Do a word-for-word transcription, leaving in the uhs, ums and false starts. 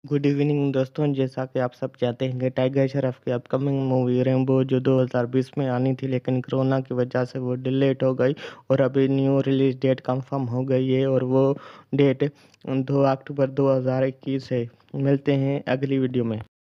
Good evening दोस्तों, जैसा कि आप सब जानते हैं कि टाइगर श्रॉफ की अपकमिंग मूवी रेम्बो जो दो हज़ार बीस में आनी थी, लेकिन कोरोना की वजह से वो डिलेट हो गई और अभी न्यू रिलीज डेट कंफर्म हो गई है और वो डेट दो अक्टूबर दो हज़ार इक्कीस है। मिलते हैं अगली वीडियो में।